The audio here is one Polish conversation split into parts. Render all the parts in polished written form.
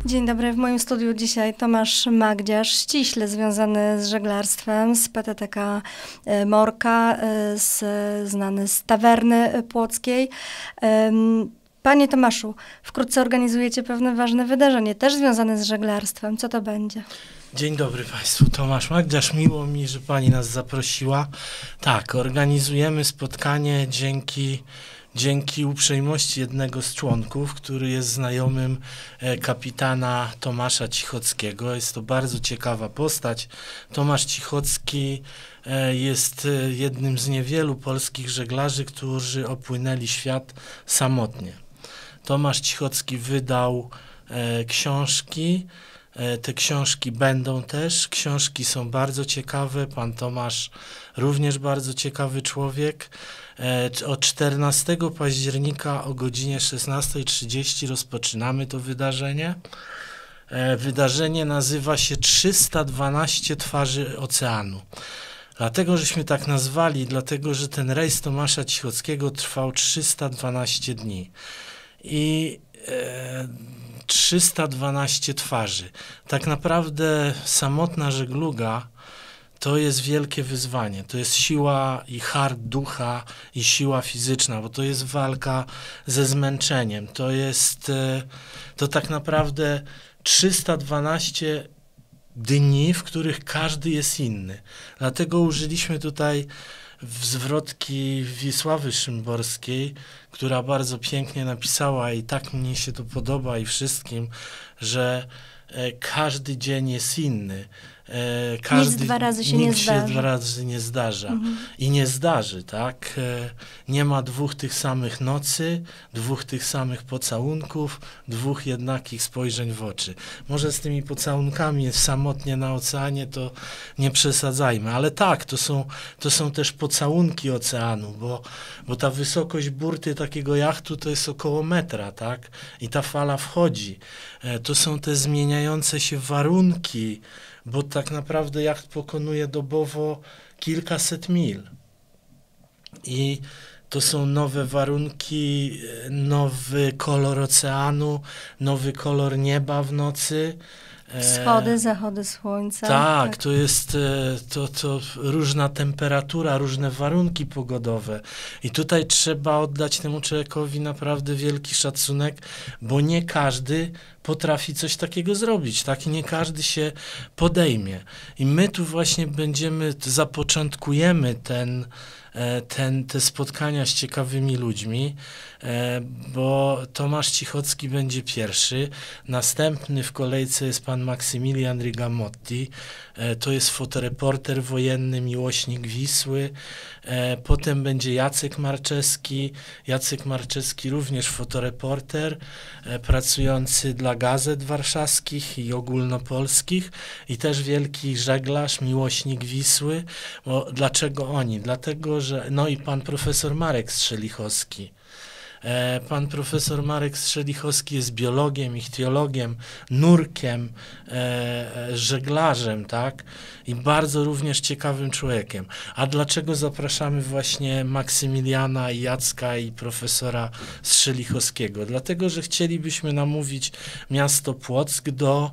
Dzień dobry, w moim studiu dzisiaj Tomasz Magdziarz, ściśle związany z żeglarstwem, z PTTK Morka, znany z Tawerny Płockiej. Panie Tomaszu, wkrótce organizujecie pewne ważne wydarzenie, też związane z żeglarstwem. Co to będzie? Dzień dobry Państwu, Tomasz Magdziarz, miło mi, że Pani nas zaprosiła. Tak, organizujemy spotkanie dzięki uprzejmości jednego z członków, który jest znajomym kapitana Tomasza Cichockiego. Jest to bardzo ciekawa postać. Tomasz Cichocki jest jednym z niewielu polskich żeglarzy, którzy opłynęli świat samotnie. Tomasz Cichocki wydał książki. Te książki będą też. Książki są bardzo ciekawe. Pan Tomasz również bardzo ciekawy człowiek. Od 14 października o godzinie 16:30 rozpoczynamy to wydarzenie. Wydarzenie nazywa się 312 twarzy oceanu. Dlatego, żeśmy tak nazwali, dlatego, że ten rejs Tomasza Cichockiego trwał 312 dni. I 312 twarzy. Tak naprawdę samotna żegluga to jest wielkie wyzwanie. To jest siła i hart ducha i siła fizyczna, bo to jest walka ze zmęczeniem. To tak naprawdę 312 dni, w których każdy jest inny. Dlatego użyliśmy tutaj zwrotki Wisławy Szymborskiej, która bardzo pięknie napisała i tak mnie się to podoba i wszystkim, że każdy dzień jest inny. Nic dwa razy się nie zdarza. I nie zdarzy, tak? Nie ma dwóch tych samych nocy, dwóch tych samych pocałunków, dwóch jednakich spojrzeń w oczy. Może z tymi pocałunkami samotnie na oceanie to nie przesadzajmy, ale tak, to są też pocałunki oceanu, bo ta wysokość burty takiego jachtu to jest około metra, tak? I ta fala wchodzi. To są te zmieniające się warunki, bo tak naprawdę jacht pokonuje dobowo kilkaset mil. I to są nowe warunki, nowy kolor oceanu, nowy kolor nieba w nocy. Wschody, zachody słońca. Tak, to jest to różna temperatura, różne warunki pogodowe. I tutaj trzeba oddać temu człowiekowi naprawdę wielki szacunek, bo nie każdy potrafi coś takiego zrobić, tak? I nie każdy się podejmie. I my tu właśnie zapoczątkujemy te spotkania z ciekawymi ludźmi, bo Tomasz Cichocki będzie pierwszy, następny w kolejce jest pan Maksymilian Rigamotti, to jest fotoreporter wojenny, miłośnik Wisły, potem będzie Jacek Marczewski również fotoreporter, pracujący dla gazet warszawskich i ogólnopolskich i też wielki żeglarz, miłośnik Wisły. Dlaczego oni? Dlatego, że no i pan profesor Marek Strzelichowski. Pan profesor Marek Strzelichowski jest biologiem, ichtiologiem, nurkiem, żeglarzem, tak? I bardzo również ciekawym człowiekiem. A dlaczego zapraszamy właśnie Maksymiliana, Jacka i profesora Strzelichowskiego? Dlatego, że chcielibyśmy namówić miasto Płock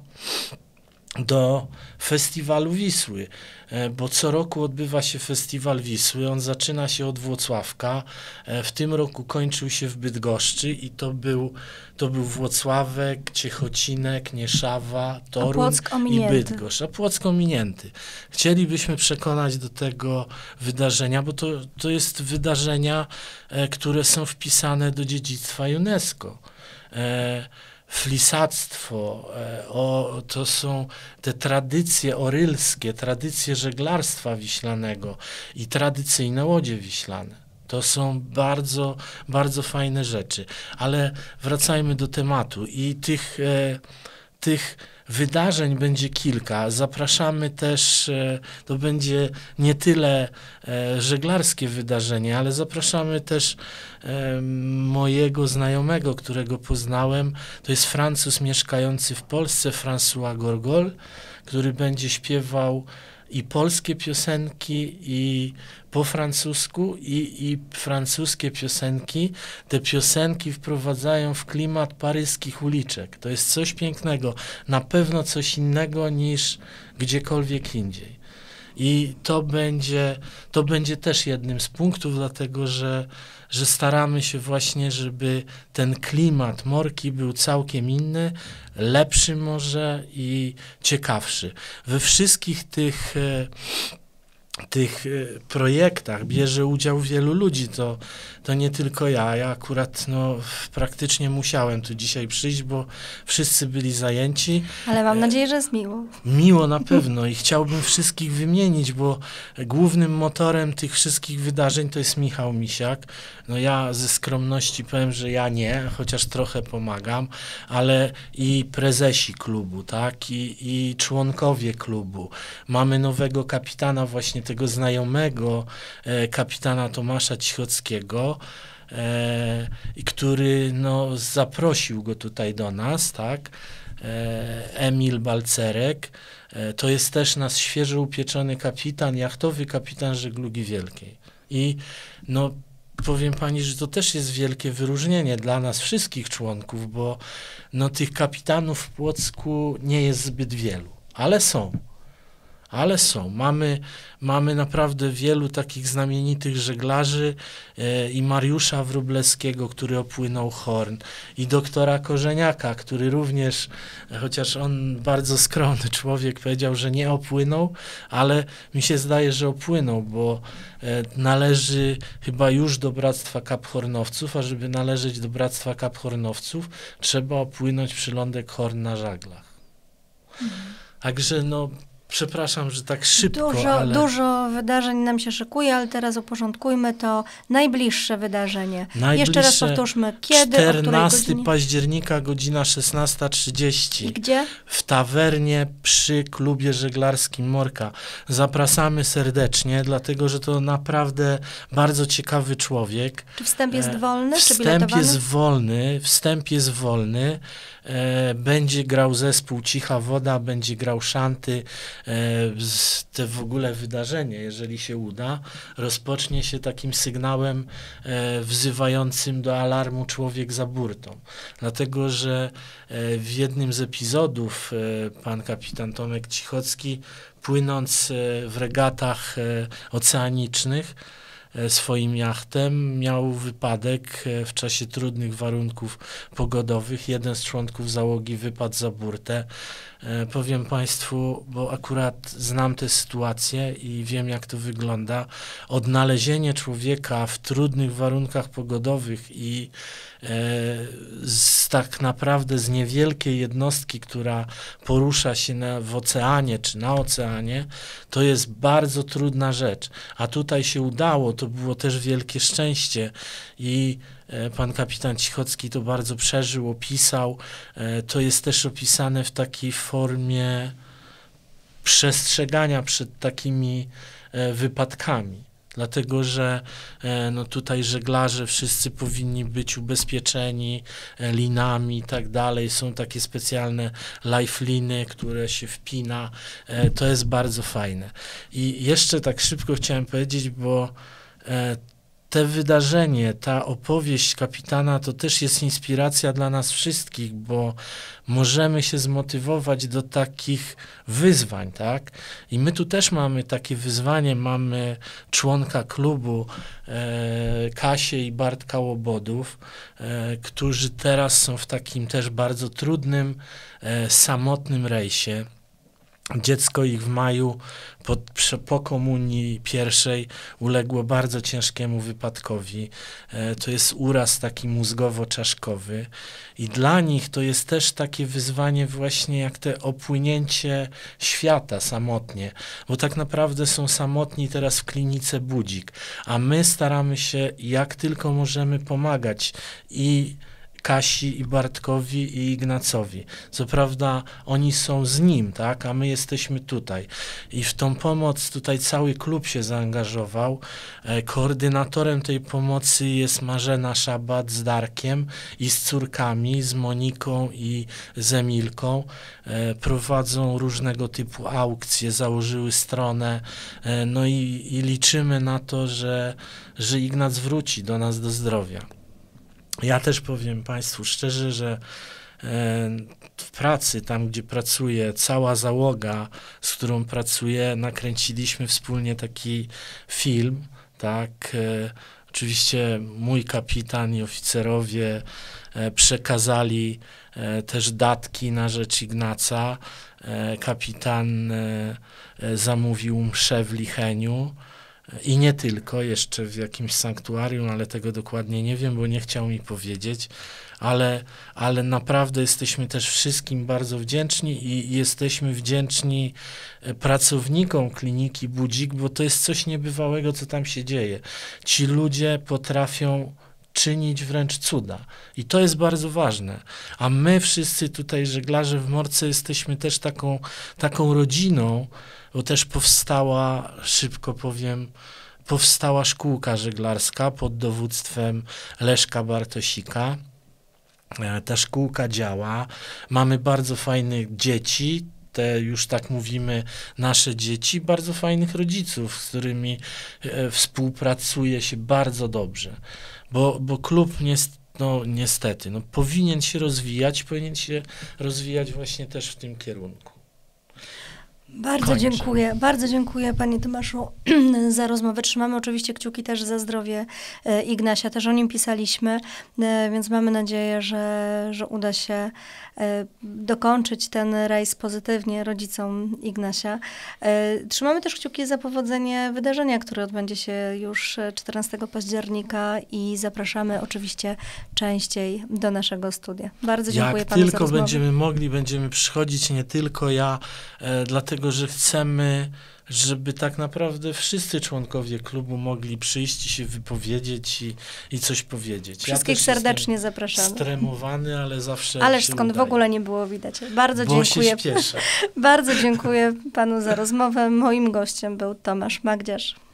do festiwalu Wisły, bo co roku odbywa się festiwal Wisły, on zaczyna się od Włocławka, w tym roku kończył się w Bydgoszczy i to był Włocławek, Ciechocinek, Nieszawa, Toruń i Bydgoszcz, a Płock ominięty. Chcielibyśmy przekonać do tego wydarzenia, bo to jest wydarzenia, które są wpisane do dziedzictwa UNESCO. Flisactwo, to są te tradycje orylskie, tradycje żeglarstwa wiślanego i tradycyjne łodzie wiślane. To są bardzo, bardzo fajne rzeczy. Ale wracajmy do tematu i tych wydarzeń będzie kilka. Zapraszamy też, to będzie nie tyle żeglarskie wydarzenie, ale zapraszamy też mojego znajomego, którego poznałem. To jest Francuz mieszkający w Polsce, François Gorgol, który będzie śpiewał i polskie piosenki, i po francusku, i francuskie piosenki. Te piosenki wprowadzają w klimat paryskich uliczek. To jest coś pięknego. Na pewno coś innego niż gdziekolwiek indziej. I to będzie też jednym z punktów, dlatego że staramy się właśnie, żeby ten klimat Morki był całkiem inny, lepszy może i ciekawszy. We wszystkich tych projektach bierze udział wielu ludzi, to nie tylko ja. Ja akurat praktycznie musiałem tu dzisiaj przyjść, bo wszyscy byli zajęci. Ale mam nadzieję, że jest miło. Miło na pewno i chciałbym wszystkich wymienić, bo głównym motorem tych wszystkich wydarzeń to jest Michał Misiak. No ja ze skromności powiem, że ja nie, chociaż trochę pomagam, ale i prezesi klubu, tak, i członkowie klubu. Mamy nowego kapitana, właśnie tego znajomego kapitana Tomasza Cichockiego, który zaprosił go tutaj do nas, tak, Emil Balcerek. To jest też nasz świeżo upieczony kapitan, jachtowy kapitan żeglugi wielkiej. I powiem pani, że to też jest wielkie wyróżnienie dla nas wszystkich członków, bo tych kapitanów w Płocku nie jest zbyt wielu, ale są. Mamy naprawdę wielu takich znamienitych żeglarzy i Mariusza Wróblewskiego, który opłynął Horn, i doktora Korzeniaka, który również, chociaż on bardzo skromny człowiek, powiedział, że nie opłynął, ale mi się zdaje, że opłynął, bo należy chyba już do Bractwa Kaphornowców, a żeby należeć do Bractwa Kaphornowców, trzeba opłynąć przylądek Horn na żaglach. Także przepraszam, że tak szybko, Dużo wydarzeń nam się szykuje, ale teraz uporządkujmy to najbliższe wydarzenie. Jeszcze raz powtórzmy, kiedy, 14 października, godzina 16:30. I gdzie? W tawernie przy klubie żeglarskim Morka. Zapraszamy serdecznie, dlatego że to naprawdę bardzo ciekawy człowiek. Czy wstęp jest wolny, czy biletowany? Wstęp jest wolny. Będzie grał zespół Cicha Woda, będzie grał szanty. Te w ogóle wydarzenie, jeżeli się uda, rozpocznie się takim sygnałem wzywającym do alarmu człowiek za burtą. Dlatego, że w jednym z epizodów pan kapitan Tomek Cichocki, płynąc w regatach oceanicznych swoim jachtem, miał wypadek w czasie trudnych warunków pogodowych. Jeden z członków załogi wypadł za burtę. Powiem państwu, bo akurat znam tę sytuację i wiem, jak to wygląda. Odnalezienie człowieka w trudnych warunkach pogodowych i tak naprawdę z niewielkiej jednostki, która porusza się w oceanie czy na oceanie, to jest bardzo trudna rzecz. A tutaj się udało, to było też wielkie szczęście i pan kapitan Cichocki to bardzo przeżył, opisał. To jest też opisane w takiej formie przestrzegania przed takimi wypadkami. Dlatego, że tutaj żeglarze wszyscy powinni być ubezpieczeni linami i tak dalej. Są takie specjalne lifeliny, które się wpina. To jest bardzo fajne. I jeszcze tak szybko chciałem powiedzieć, bo te wydarzenie, ta opowieść kapitana to też jest inspiracja dla nas wszystkich, bo możemy się zmotywować do takich wyzwań, tak? I my tu też mamy takie wyzwanie, mamy członka klubu Kasię i Bartka Łobodów, którzy teraz są w takim też bardzo trudnym, samotnym rejsie. Dziecko ich w maju po komunii pierwszej uległo bardzo ciężkiemu wypadkowi. To jest uraz taki mózgowo-czaszkowy i dla nich to jest też takie wyzwanie właśnie jak te opłynięcie świata samotnie, bo tak naprawdę są samotni teraz w klinice Budzik, a my staramy się jak tylko możemy pomagać i Kasi i Bartkowi i Ignacowi. Co prawda oni są z nim, tak, a my jesteśmy tutaj. I w tą pomoc tutaj cały klub się zaangażował. Koordynatorem tej pomocy jest Marzena Szabat z Darkiem i z córkami, z Moniką i z Emilką. Prowadzą różnego typu aukcje, założyły stronę, no i liczymy na to, że Ignac wróci do nas do zdrowia. Ja też powiem Państwu szczerze, że w pracy, tam gdzie pracuję, cała załoga, z którą pracuję, nakręciliśmy wspólnie taki film, tak, oczywiście mój kapitan i oficerowie przekazali też datki na rzecz Ignaca. Kapitan zamówił mszę w Licheniu i nie tylko, jeszcze w jakimś sanktuarium, ale tego dokładnie nie wiem, bo nie chciał mi powiedzieć, ale naprawdę jesteśmy też wszystkim bardzo wdzięczni i jesteśmy wdzięczni pracownikom Kliniki Budzik, bo to jest coś niebywałego, co tam się dzieje. Ci ludzie potrafią czynić wręcz cuda. I to jest bardzo ważne. A my wszyscy tutaj, żeglarze w Morce, jesteśmy też taką rodziną, bo też powstała, szybko powiem, powstała szkółka żeglarska pod dowództwem Leszka Bartosika. Ta szkółka działa. Mamy bardzo fajnych dzieci, te już tak mówimy, nasze dzieci, bardzo fajnych rodziców, z którymi współpracuje się bardzo dobrze. Bo klub niestety powinien się rozwijać właśnie też w tym kierunku. Bardzo dziękuję Panie Tomaszu za rozmowę. Trzymamy oczywiście kciuki też za zdrowie Ignasia, też o nim pisaliśmy, więc mamy nadzieję, że uda się dokończyć ten rejs pozytywnie rodzicom Ignasia. Trzymamy też kciuki za powodzenie wydarzenia, które odbędzie się już 14 października i zapraszamy oczywiście częściej do naszego studia. Bardzo dziękuję Panu za rozmowę. Jak tylko będziemy mogli, będziemy przychodzić, nie tylko ja, dlatego że chcemy, żeby tak naprawdę wszyscy członkowie klubu mogli przyjść i się wypowiedzieć i coś powiedzieć. Wszystkich serdecznie zapraszamy. Stremowany, ale zawsze Ależ się skąd udaje. w ogóle nie było widać. Bardzo Bo dziękuję. się śpieszę. Bardzo dziękuję Panu za rozmowę. Moim gościem był Tomasz Magdziarz.